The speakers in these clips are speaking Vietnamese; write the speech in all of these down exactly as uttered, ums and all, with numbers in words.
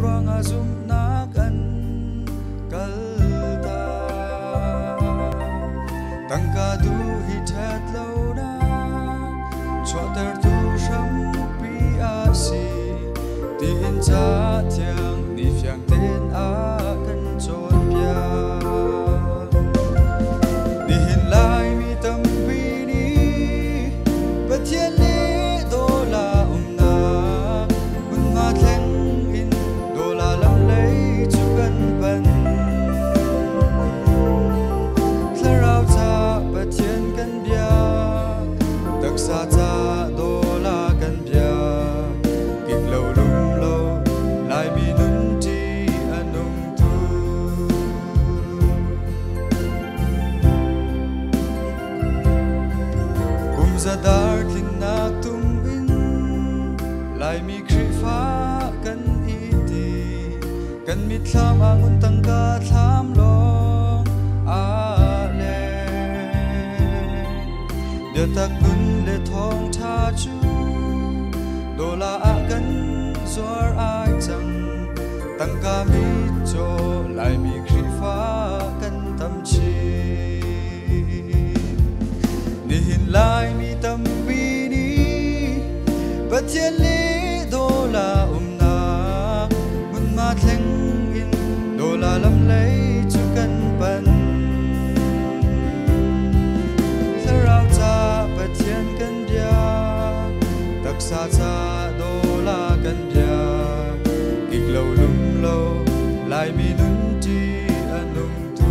prang azum nak an kalta tangka du hi that lo na chotar tu sham pi asi tin cha thiang ni phiang ten a kan chon pia ni hin lai mi tam pi ni pathian le do la um na mun ma thleng in do la lam lei chu kan pan thla rau cha pathian kan bia tak sa cha do la kan bia kik lo lum lo lai mi nun ti anung tu kum za dar thin na tum in lai mi khri fa kan i ti kan mi thlam angun tang ka thlam long a le dia tak nun le thong tha chu do la a kan zor ai chang tang ka mi cho lai mi khri fa kan tam chi ni hin lai mi tam pi ni pathian le do la um na mun ma thleng in do la lam lei chu kan pan thla rau cha pathian kan bia tak sa cha do la kan bia kik lo lum lo lai mi nun ti anung tu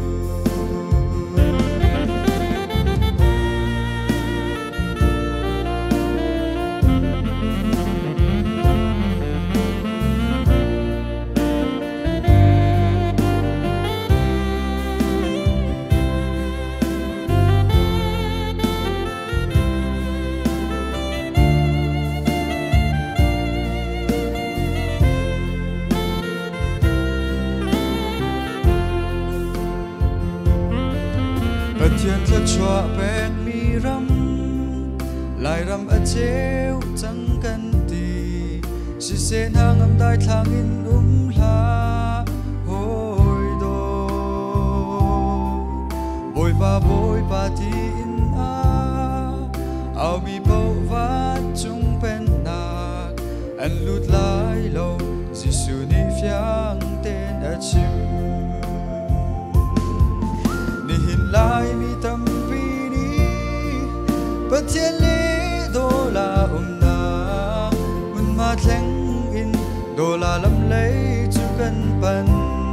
pathian thla chua pek mi ram lai ram a cheu chang kan ti si sen hang am dai thang in um hla hoi do boi pa boi pa ti in a au mi po va chung pen nak an lut lai lo jisu ni phiang ten a chim lai mi tam pi ni pathian le do la um na mun ma thleng in do la lam lei chu kan pan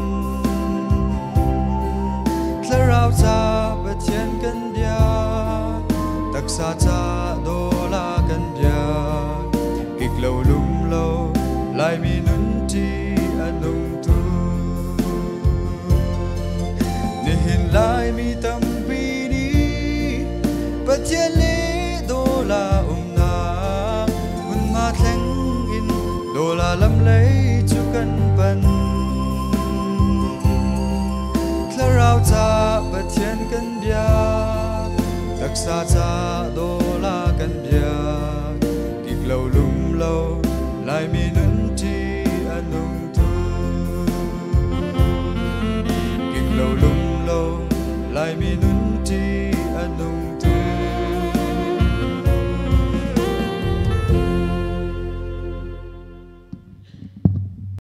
thla rau cha pathian kan bia tak sa cha do la kan bia kik lo lum lo lai mi nun ti anung tu ni hin lai mi tam pi ni pathian le do la um na mun ma thleng in do la lam lei chu kan pan thla rau cha pathian kan bia tak sa cha do la kan bia kik lo lum lo lai mi